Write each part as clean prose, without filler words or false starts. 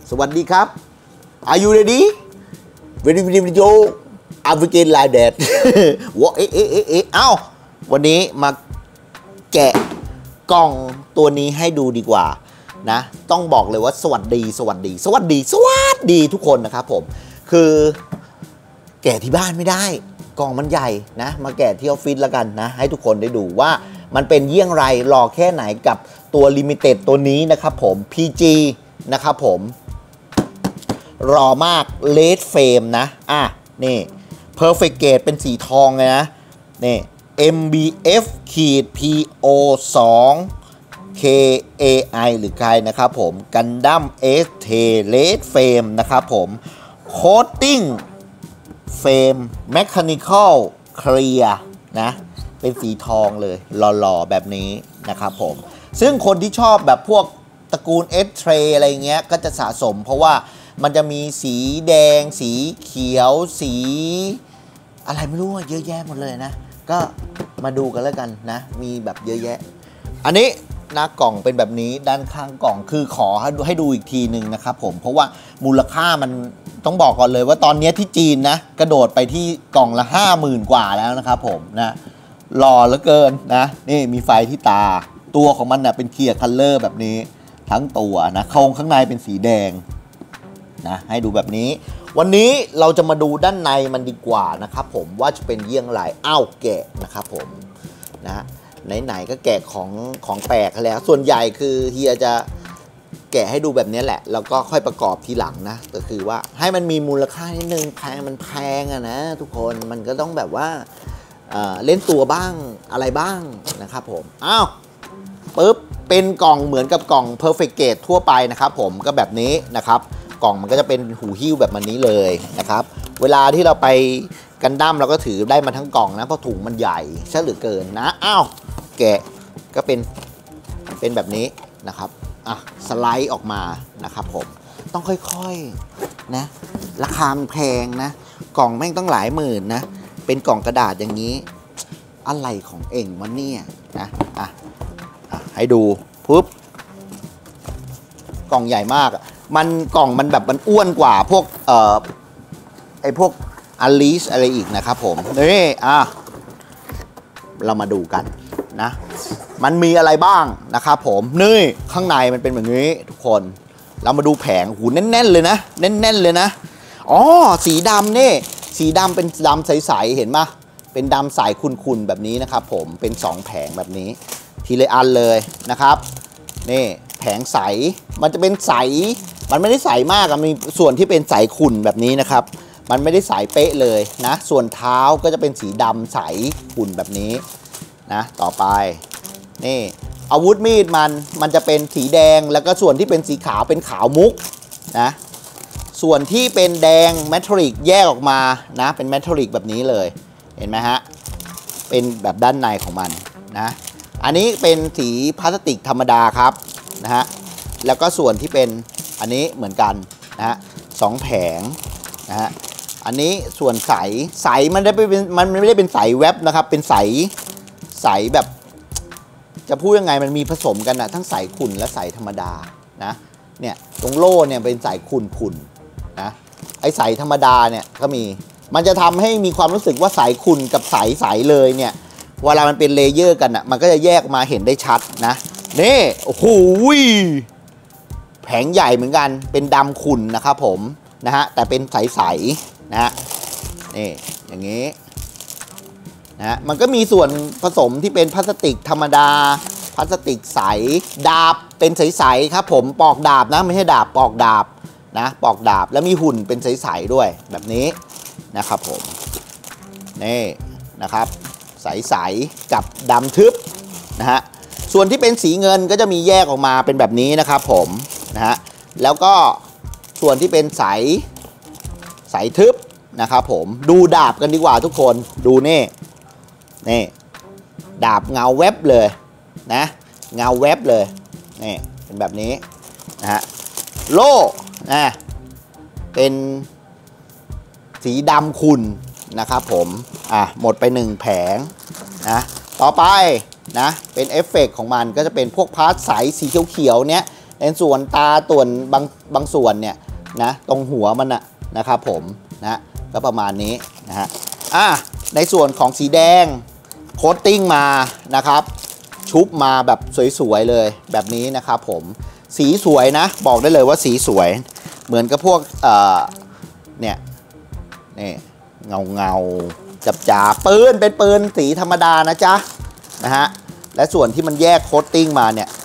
สวัสดีครับ Are you ready? Ready video African like that ว้าเอ้าวันนี้มาแกะกล่องตัวนี้ให้ดูดีกว่านะต้องบอกเลยว่าสวัสดีทุกคนนะครับผมคือแกะที่บ้านไม่ได้กล่องมันใหญ่นะมาแกะที่ออฟฟิศแล้วกันนะให้ทุกคนได้ดูว่ามันเป็นเยี่ยงไรรอแค่ไหนกับตัวลิมิเต็ดตัวนี้นะครับผม PG นะครับผมรอมากเลดเฟรมนะนี่ Perfect Gate เป็นสีทองเลยนะนี่ MBF PO 2 KAI หรือใครนะครับผมกันดั้ม ST เลดเฟรมนะครับผมโคตติ้งเฟรม Mechanical Clear นะเป็นสีทองเลยหล่อๆแบบนี้นะครับผมซึ่งคนที่ชอบแบบพวกตระกูล S-Tray อะไรเงี้ยก็จะสะสมเพราะว่ามันจะมีสีแดงสีเขียวสีอะไรไม่รู้เยอะแยะหมดเลยนะก็มาดูกันแล้วกันนะมีแบบเยอะแยะอันนี้หน้ากล่องเป็นแบบนี้ด้านข้างกล่องคือขอให้ดูอีกทีหนึ่งนะครับผมเพราะว่ามูลค่ามันต้องบอกก่อนเลยว่าตอนนี้ที่จีนนะกระโดดไปที่กล่องละ 50,000 กว่าแล้วนะครับผมนะหล่อเหลือเกินนะนี่มีไฟที่ตาตัวของมันนะเป็นเคลียร์คัลเลอร์แบบนี้ทั้งตัวนะโครงข้างในเป็นสีแดงนะให้ดูแบบนี้วันนี้เราจะมาดูด้านในมันดีกว่านะครับผมว่าจะเป็นเยี่ยงไรแกะนะครับผมนะไหนๆก็แกะของแปลกแล้วส่วนใหญ่คือเฮียจะแกะให้ดูแบบนี้แหละแล้วก็ค่อยประกอบทีหลังนะก็คือว่าให้มันมีมูลค่านิดนึงมันแพงอะนะทุกคนมันก็ต้องแบบว่าเล่นตัวบ้างอะไรบ้างนะครับผมปึ๊บเป็นกล่องเหมือนกับกล่อง Perfect Gate ทั่วไปนะครับผมก็แบบนี้นะครับกล่องมันก็จะเป็นหูหิ้วแบบนี้เลยนะครับเวลาที่เราไปกันดั้มเราก็ถือได้มาทั้งกล่องนะเพราะถุงมันใหญ่ซะเหลือเกินนะแกะก็เป็นแบบนี้นะครับสไลด์ออกมานะครับผมต้องค่อยๆนะราคามันแพงนะกล่องแม่งต้องหลายหมื่นนะเป็นกล่องกระดาษอย่างนี้อะไรของเองมันเนี่ยนะให้ดูปุ๊บกล่องใหญ่มากมันกล่องมันแบบมันอ้วนกว่าพวกพวกอลิสอะไรอีกนะครับผมนี่เรามาดูกันนะมันมีอะไรบ้างนะครับผมนี่ข้างในมันเป็นแบบนี้ทุกคนเรามาดูแผงหูแน่นๆเลยนะแน่นๆเลยนะสีดำนี่สีดำเป็นดำใสๆเห็นไหมเป็นดำใสขุ่นๆแบบนี้นะครับผมเป็น2แผงแบบนี้ทีละอันเลยนะครับนี่แผงใสมันจะเป็นใสมันไม่ได้ใสมากมีส่วนที่เป็นใสขุ่นแบบนี้นะครับมันไม่ได้ใสเป๊ะเลยนะส่วนเท้าก็จะเป็นสีดำใสขุ่นแบบนี้นะต่อไปนี่อาวุธมีดมันจะเป็นสีแดงแล้วก็ส่วนที่เป็นสีขาวเป็นขาวมุกนะส่วนที่เป็นแดงแมทัลลิกแยกออกมานะเป็นแมทัลลิกแบบนี้เลยเห็นไหมฮะเป็นแบบด้านในของมันนะอันนี้เป็นสีพลาสติกธรรมดาครับนะฮะแล้วก็ส่วนที่เป็นอันนี้เหมือนกันนะฮะ2แผงนะฮะอันนี้ส่วนใสมันไม่ได้เป็นใสแวบนะครับเป็นใสแบบจะพูดยังไงมันมีผสมกันนะทั้งใสขุ่นและใสธรรมดานะเนี่ยตรงโล่เนี่ยเป็นใสขุ่นนะไอใสธรรมดาเนี่ยก็มีมันจะทำให้มีความรู้สึกว่าใสขุ่นกับใสเลยเนี่ยเวลามันเป็นเลเยอร์กันอ่ะมันก็จะแยกมาเห็นได้ชัดนะนี่โอ้โหแผงใหญ่เหมือนกันเป็นดำขุ่นนะครับผมนะฮะแต่เป็นใสนะฮะนี่อย่างนี้นะมันก็มีส่วนผสมที่เป็นพลาสติกธรรมดาพลาสติกใสดาบเป็นใสๆครับผมปอกดาบนะไม่ใช่ดาบปอกดาบนะปอกดาบแล้วมีหุ่นเป็นใสๆด้วยแบบนี้นะครับผมนี่นะครับใสๆกับดำทึบนะฮะส่วนที่เป็นสีเงินก็จะมีแยกออกมาเป็นแบบนี้นะครับผมนะฮะแล้วก็ส่วนที่เป็นใสทึบนะครับผมดูดาบกันดีกว่าทุกคนดูนี่ดาบเงาแวบเลยนะเงาแวบเลยนี่เป็นแบบนี้นะฮะโล่เป็นสีดำขุ่นนะครับผมหมดไป1แผงนะต่อไปนะเป็นเอฟเฟกต์ของมันก็จะเป็นพวกพาร์ทใสสีเขียวๆเนี้ยในส่วนตาต่วนบางส่วนเนี่ยนะตรงหัวมันนะครับผมนะก็ประมาณนี้นะฮะในส่วนของสีแดงโคตติ้งมานะครับชุบมาแบบสวยๆเลยแบบนี้นะครับผมสีสวยนะบอกได้เลยว่าสีสวยเหมือนกับพวกเนี่ยนี่เงาจับปืนเป็นปืนสีธรรมดานะจ๊ะนะฮะและส่วนที่มันแยกโคตติ้งมาเนี่ย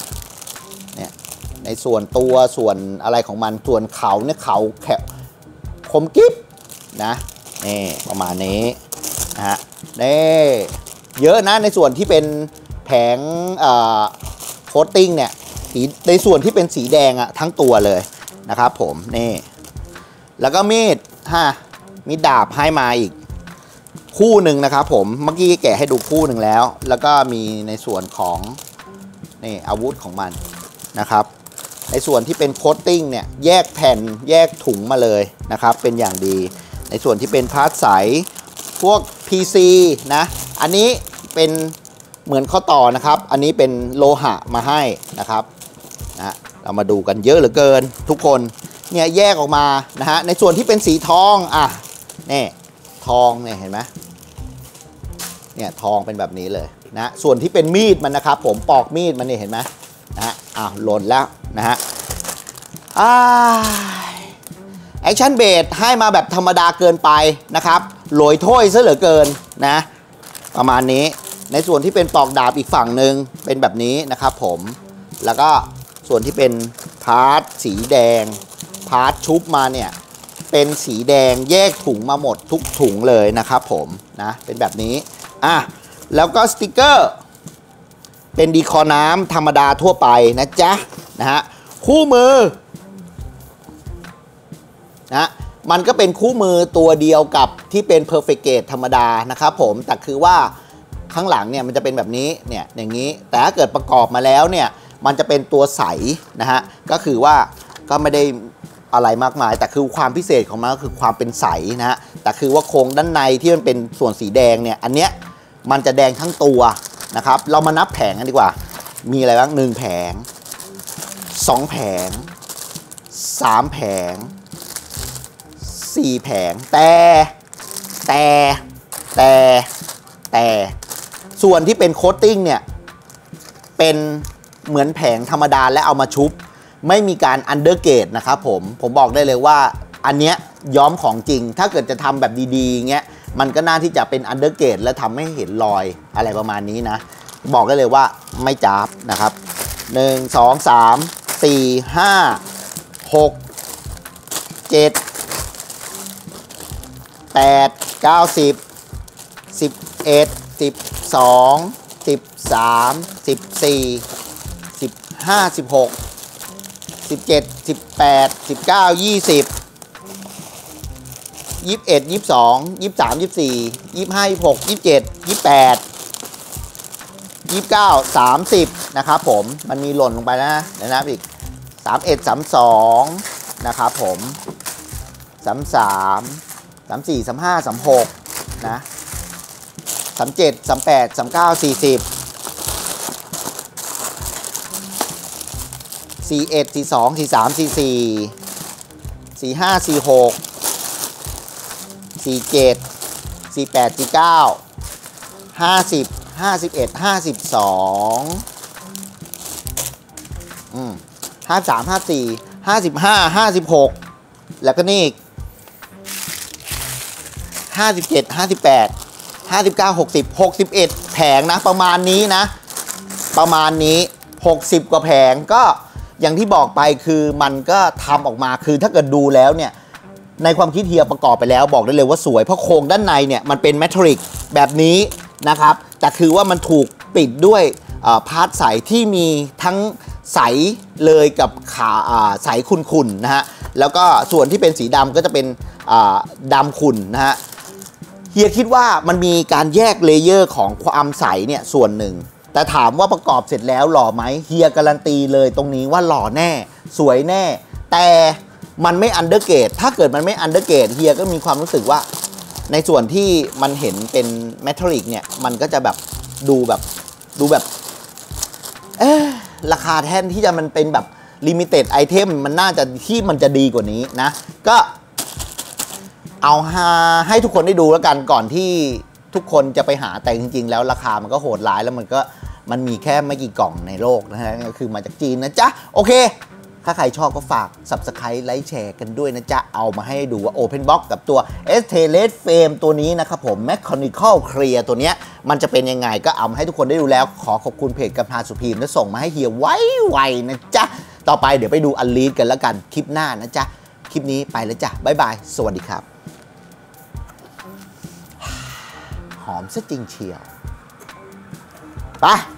ในส่วนตัวส่วนอะไรของมันส่วนเขาเนี่ยเขาแข็งคมกิ๊บนะนี่ประมาณนี้นะฮะนี่เยอะนะในส่วนที่เป็นแผงโคตติ้งเนี่ยในส่วนที่เป็นสีแดงทั้งตัวเลยนะครับผมนี่แล้วก็มีดดาบให้มาอีกคู่หนึ่งนะครับผมเมื่อกี้แกะให้ดูคู่หนึ่งแล้วก็มีในส่วนของนี่อาวุธของมันนะครับในส่วนที่เป็นโคตติ้งเนี่ยแยกแผ่นแยกถุงมาเลยนะครับเป็นอย่างดีในส่วนที่เป็นพาร์ทใสพวก PC นะอันนี้เป็นเหมือนข้อต่อนะครับอันนี้เป็นโลหะมาให้นะครับนะเรามาดูกันเยอะเหลือเกินทุกคนเนี่ยแยกออกมานะฮะในส่วนที่เป็นสีทองนี่ทองเนี่ยเห็นไหมเนี่ยทองเป็นแบบนี้เลยนะส่วนที่เป็นมีดมันนะครับผมปอกมีดมันเนี่ยเห็นไหมนะฮะหล่นแล้วนะฮะแอคชั่นเบสให้มาแบบธรรมดาเกินไปนะครับโหลอยถ้วยซะเหลือเกินนะประมาณนี้ในส่วนที่เป็นปอกดาบอีกฝั่งหนึ่งเป็นแบบนี้นะครับผมแล้วก็ส่วนที่เป็นพาร์ทสีแดงพาร์ทชุบมาเนี่ยเป็นสีแดงแยกถุงมาหมดทุกถุงเลยนะครับผมนะเป็นแบบนี้แล้วก็สติกเกอร์เป็นดีคอน้ำธรรมดาทั่วไปนะจ๊ะนะฮะคู่มือนะมันก็เป็นคู่มือตัวเดียวกับที่เป็น Perfect Gate ธรรมดานะครับผมแต่คือว่าข้างหลังเนี่ยมันจะเป็นแบบนี้เนี่ยอย่างนี้แต่ถ้าเกิดประกอบมาแล้วเนี่ยมันจะเป็นตัวใสนะฮะก็คือว่าก็ไม่ได้อะไรมากมายแต่คือความพิเศษของมันก็คือความเป็นใสนะฮะแต่คือว่าโครงด้านในที่มันเป็นส่วนสีแดงเนี่ยอันเนี้ยมันจะแดงทั้งตัวนะครับเรามานับแผงกันดีกว่ามีอะไรบ้าง1แผง2แผง3แผง4แผงแต่ส่วนที่เป็นโคตติ้งเนี่ยเป็นเหมือนแผงธรรมดาและเอามาชุบไม่มีการอันเดอร์เกรดนะครับผมบอกได้เลยว่าอันเนี้ยย้อมของจริงถ้าเกิดจะทำแบบดีๆเงี้ยมันก็น่าที่จะเป็นอันเดอร์เกรดและทำให้เห็นรอยอะไรประมาณนี้นะบอกได้เลยว่าไม่จับนะครับ1 2 3 4 5 6 7 8 9 10 11 12 13 14 15 16 17 18 19 20 21 22 23 24 25 26 27 28 29 30นะครับผมมันมีหล่นลงไปนะเดี๋ยวนะอีก31 32นะครับผม33 34 35 36นะ37 38 39 40 41 42 43 44 45 46 47 48 49 50 51 52 53 54 55 56แล้วก็นี่57 58 59 60 61แผงนะประมาณนี้นะประมาณนี้60กว่าแผงก็อย่างที่บอกไปคือมันก็ทำออกมาคือถ้าเกิดดูแล้วเนี่ยในความคิดเฮียประกอบไปแล้วบอกได้เลยว่าสวยเพราะโครงด้านในเนี่ยมันเป็นแมทริกแบบนี้นะครับแต่คือว่ามันถูกปิดด้วยพาร์ทใสที่มีทั้งใสเลยกับใสขุ่นๆนะฮะแล้วก็ส่วนที่เป็นสีดำก็จะเป็นดำขุ่นนะฮะเฮียคิดว่ามันมีการแยกเลเยอร์ของความใสเนี่ยส่วนหนึ่งแต่ถามว่าประกอบเสร็จแล้วหล่อไหมเฮียการันตีเลยตรงนี้ว่าหล่อแน่สวยแน่แต่มันไม่อันเดอร์เกรดถ้าเกิดมันไม่อันเดอร์เกรดเฮียก็มีความรู้สึกว่าในส่วนที่มันเห็นเป็นเมทัลลิกเนี่ยมันก็จะแบบดูแบบราคาแทนที่จะมันเป็นแบบลิมิเต็ดไอเทมมันน่าจะที่มันจะดีกว่านี้นะก็เอาให้ทุกคนได้ดูแล้วกันก่อนที่ทุกคนจะไปหาแต่จริงๆแล้วราคามันก็โหดร้ายแล้วมันมีแค่ไม่กี่กล่องในโลกนะฮะก็คือมาจากจีนนะจ๊ะโอเคถ้าใครชอบก็ฝาก Subscribe ไลค์แชร์กันด้วยนะจ๊ะเอามาให้ดูว่า Open Box กับตัว ST Red Frame ตัวนี้นะครับผม Mechanical Clear ตัวเนี้ยมันจะเป็นยังไงก็เอามาให้ทุกคนได้ดูแล้วขอขอบคุณเพจกับพาสุพีมและส่งมาให้เฮียไวๆนะจ๊ะต่อไปเดี๋ยวไปดูอันลีดกันแล้วกันคลิปหน้านะจ๊ะคลิปนี้ไปแล้วจ้ะบ๊ายบายสวัสดีครับหอมซะจริงเชียวไป